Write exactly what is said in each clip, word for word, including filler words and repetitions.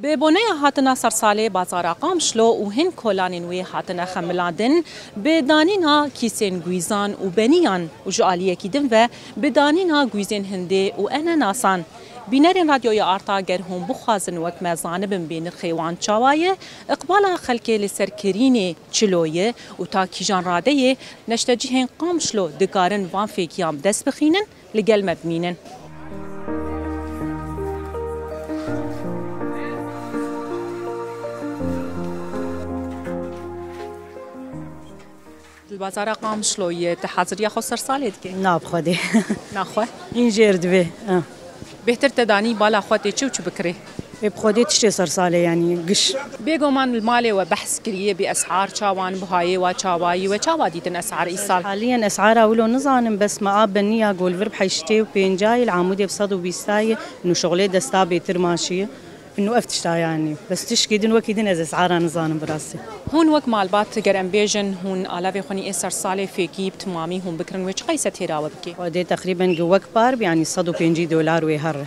ببونه هاتنا سرساله بازارا قامشلو و هن کولانین وی هاتنا خملاندن بدانینا کیسین گویزان و بنیان و جالیه کیدن و بدانینا گویزین هنده و اناناسان. بینرین رادیوی آرتا گر هم بخوازن وک مزانه بن بین خیوان چاوایه اقبالا خلکه لسر کرینه چلویه و تا کیجان راده نشتجیهن قامشلو دکارن وان فیکیام دست بخینن لگل مبمینن. البازار قامشلویه تحضری خو سرساله دکی؟ ناب خودی نخواه؟ این جرد به بهتر تدانی بالا خواهی چه و چه بکره؟ بخودی تشتی سرساله يعني قش بيجو من المالي وبحث كريه بأسعار شاوان بهاي وشاواي وشاواديتن أسعار إيصال حاليا أسعار أولو نظام بس ما أب بنية أقول فرب حيشتي وبينجاي العمودي بصد وبيستاي إنه شغلي دستا بيتر ماشية إنه أفتشتا يعني بس تشكيدن وكيدن إذا أسعارها نظام براسي هون وك مالبات قرن بيجن هون آلاف خوني إسر صالة في كيب تمامي هون بكرن ويش قيسة هراوة بكي ودي تقريبا جوا كبار يعني صد وبينجي دولار ويهره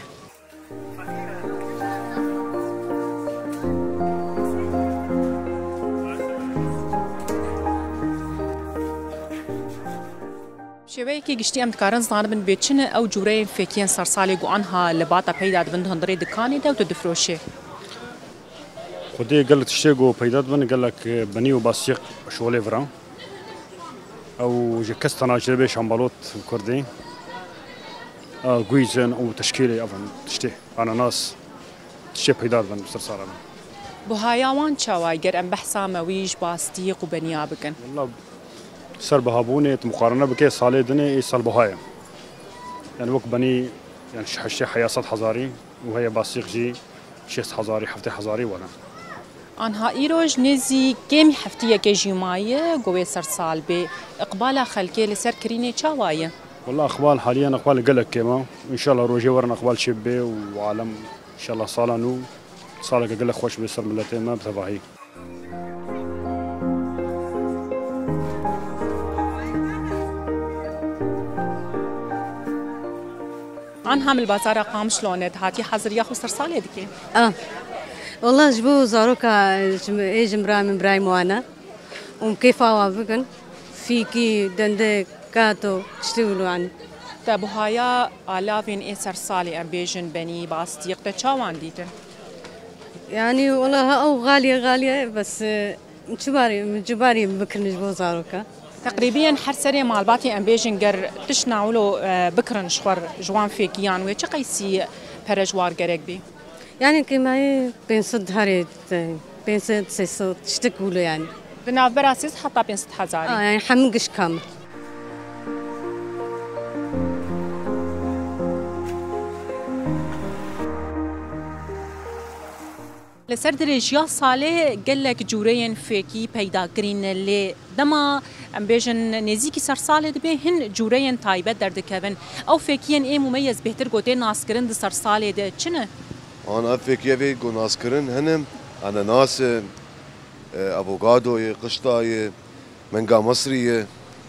شوی که گشتی ام دکارن زنان بن بیچنه او جوره فکیان سرسالی گو آنها لباتا پیدا دبند هندره دکانی دو تدفروشه. خودی قلت شتیگو پیدا دبن قلک بنی و باسیق شغله فران. او جکستنا جربه شامبالوت کردی. گویزن او تشکیلی افن تشتی آناناس تشتی پیدا دبن سرسالا. بهایوان چوای گر ام بحثا مویج باستیق و بنیا بکن. والله سر بهابونه مقارنة بكي صالة دني سال بهاية يعني وقت بني يعني شحشة حياصات حزاري وهي باسيق جي شيخ حزاري حفتي حزاري ولا آنها إيروج نزي كم حفتية كجيماية جوي سر سال ب إقبال خلكي لسر كريني شواية والله أقبال حاليا أقبال قلق كما إن شاء الله روجي ورنا أقبال شبه وعالم إن شاء الله صالة نو صالة قلق خوش بيصير ملتين ما بتباهي عن هم البازار قام شلونه هاتي حظر ياخو سرساله دكي اه والله جبو زاروكا جم اي جمرا من براي موانا وكيف بكن فيكي دند كاتو تشتغلوا عن تبهايا الافين اي سرسالي ام بيجن بني باستيق تشاوان ديتن يعني والله او غاليه غاليه بس جباري جباري بكن جبو زاروكا تقريبا حرسري مالباتي ام بيجن قر تشناولو بكرن شخور جوان فيكيان وي چه قيسي برجوار گرك بي يعني كما هي بنصد هاري بنصد سيسو تشتكولو يعني بناف براسيس حتى بنصد حزاري اه يعني حمقش كامل لسر درجيا صالح قالك جورين فيكي پیدا کرین لی دما ام بیجن نزیکی سر صالح دبی هن جورين تایبه درد کون او فيكيان اي مميز بهتر گوته ناس کرن سر صالح ده چنه انا فيكيه في جو ناس کرن هنم انا ناس افوكادو قشطه منقا مصريه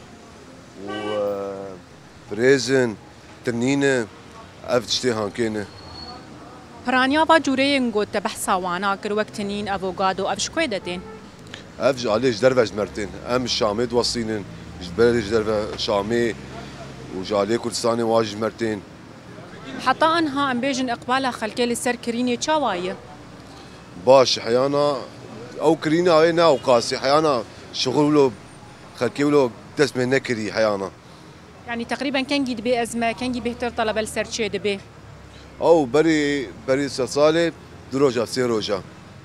و فريزن تنينه افتشتي هانكينه پرانیا با جورين گوت بحثا وانا کر وقتنين افوكادو اف شكوي دتين اف جاليش درفج مرتين ام الشامي توصينن جبالش درفه شامي وجالي كردستاني واجج مرتين حتى انها ام بيجن اقبالها خلكي لسر كريني تشاوايه باش حيانا او كرينا هاي نا وقاسي حيانا شغله خلكي له دسمه نكري حيانا يعني تقريبا كان جيد بي ازمه كان جي بهتر طلب السر تشي دبي او بري بري سرساله دروجه سي روجه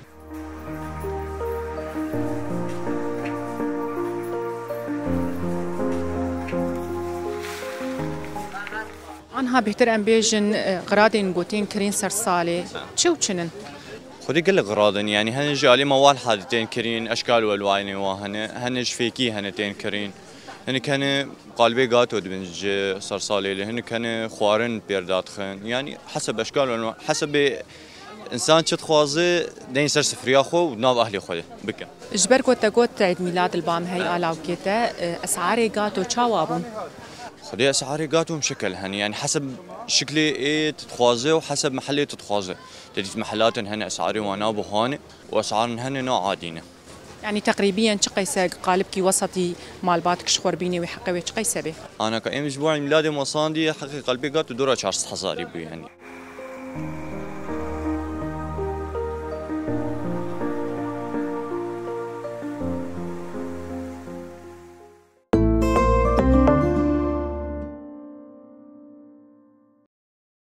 عنها بهتر ام بيجن غرادين قوتين كرين سرساله شو چنن خدي قل غراضن يعني هن جالي موال حادتين كرين اشكال والوان وهن هن فيكي هنتين كرين هن كان قلبي قاتو دبنج سرسالي هن كان خوارن بيرداتخن يعني حسب اشكال والوان حسب انسان شت خوازي دين سر سفريا خو وناب اهلي خوده بك جبر كوتا كوت عيد ميلاد البام هي الاو كيتا اسعاري قاتو تشاوابون خدي اسعاري قاتهم شكل هني يعني حسب شكلي ايه تتخوازه وحسب محلي تتخوازه. تجي محلات هن اسعاري وانا بهاني واسعار هن نوع عادينه. يعني تقريبا شقيسة قالبكي وسطي مال باتك شخور بيني وحقي وشقيسة به. انا كايم اسبوع ميلادي مصاندي حقي قلبي قات ودورة شارس حصاري بي يعني.